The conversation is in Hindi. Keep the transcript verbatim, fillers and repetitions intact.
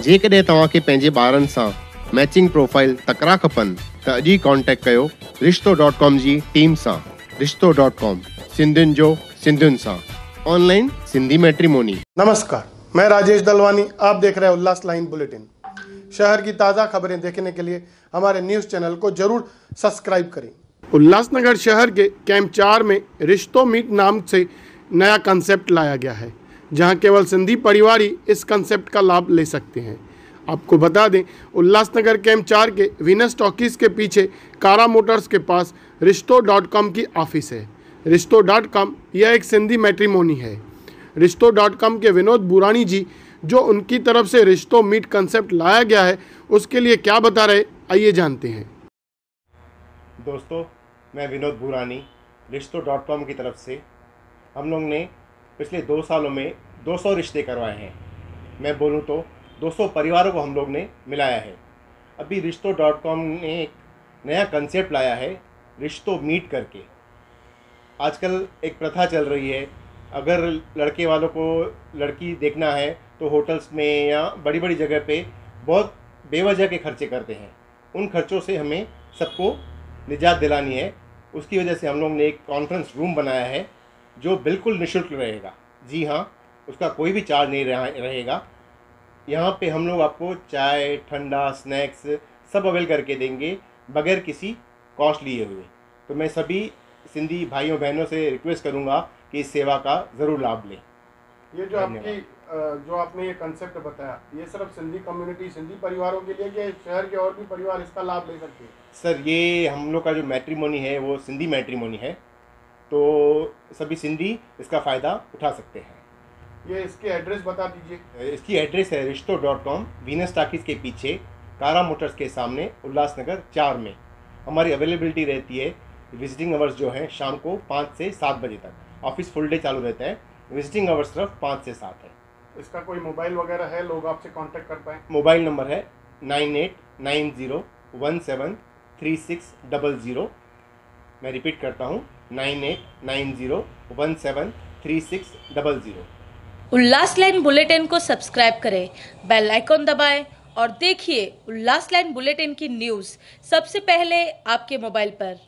जेकॾहिं तव्हांखे पंहिंजे ॿारनि सां मैचिंग प्रोफाइल तकरा खपनि त अॼु ई कॉन्टेक्ट कयो रिश्तो डॉट कॉम जी टीम सां। रिश्तो डॉट कॉम, सिंधियुनि जो सिंधियुनि सां, ऑनलाइन सिंधी मैट्रिमोनी। नमस्कार, मैं राजेश दलवानी, आप देख रहे हैं उल्लास लाइन बुलेटिन। शहर की ताज़ा खबरें देखने के लिए हमारे न्यूज़ चैनल को जरूर सब्सक्राइब करें। उल्लासनगर शहर के कैंप चार में रिश्तो मीट नाम से नया कंसेप्ट लाया गया है, जहां केवल सिंधी परिवार ही इस कंसेप्ट का लाभ ले सकते हैं। आपको बता दें, उल्लासनगर कैंप चार के वीनस टॉकीज़ के पीछे कारा मोटर्स के पास रिश्तो डॉट कॉम की ऑफिस है। रिश्तो डॉट कॉम यह एक सिंधी मैट्रिमोनी है। रिश्तो डॉट कॉम के विनोद बुरानी जी, जो उनकी तरफ से रिश्तो मीट कंसेप्ट लाया गया है, उसके लिए क्या बता रहे, आइए जानते हैं। दोस्तों, मैं विनोद बुरानी, रिश्तो डॉट कॉम की तरफ से हम लोग ने पिछले दो सालों में दो सौ रिश्ते करवाए हैं। मैं बोलूँ तो दो सौ परिवारों को हम लोग ने मिलाया है। अभी रिश्तो डॉट कॉम ने एक नया कंसेप्ट लाया है, रिश्तो मीट करके। आजकल एक प्रथा चल रही है, अगर लड़के वालों को लड़की देखना है तो होटल्स में या बड़ी बड़ी जगह पे बहुत बेवजह के खर्चे करते हैं। उन खर्चों से हमें सबको निजात दिलानी है। उसकी वजह से हम लोग ने एक कॉन्फ्रेंस रूम बनाया है जो बिल्कुल निःशुल्क रहेगा। जी हाँ, उसका कोई भी चार्ज नहीं रहेगा। यहाँ पे हम लोग आपको चाय, ठंडा, स्नैक्स सब अवेल करके देंगे बगैर किसी कॉस्ट लिए हुए। तो मैं सभी सिंधी भाइयों बहनों से रिक्वेस्ट करूँगा कि इस सेवा का ज़रूर लाभ लें। ये जो आपकी जो आपने ये कंसेप्ट बताया, ये सिर्फ सिंधी कम्युनिटी, सिंधी परिवारों के लिए, या शहर के और भी परिवार इसका लाभ ले सकते हैं? सर, ये हम लोग का जो मैट्रिमोनी है वो सिंधी मैट्रिमोनी है, तो सभी सिंधी इसका फ़ायदा उठा सकते हैं। ये इसके एड्रेस बता दीजिए। इसकी एड्रेस है रिश्तो डॉट कॉम, वीनस टाकीज़ के पीछे कारा मोटर्स के सामने, उल्लासनगर चार में। हमारी अवेलेबिलिटी रहती है, विजिटिंग आवर्स जो है शाम को पाँच से सात बजे तक। ऑफिस फुल डे चालू रहता है, विजिटिंग आवर्स सिर्फ पाँच से सात है। इसका कोई मोबाइल वगैरह है, लोग आपसे कांटेक्ट कर पाएँ? मोबाइल नंबर है nine eight nine zero one seven three six double zero. मैं रिपीट करता हूँ, nine eight nine zero one seven three six double zero. Ullas line bulletin को सब्सक्राइब करें, बेल आइकॉन दबाएं और देखिए उल्लास लाइन बुलेटिन की न्यूज़ सबसे पहले आपके मोबाइल पर।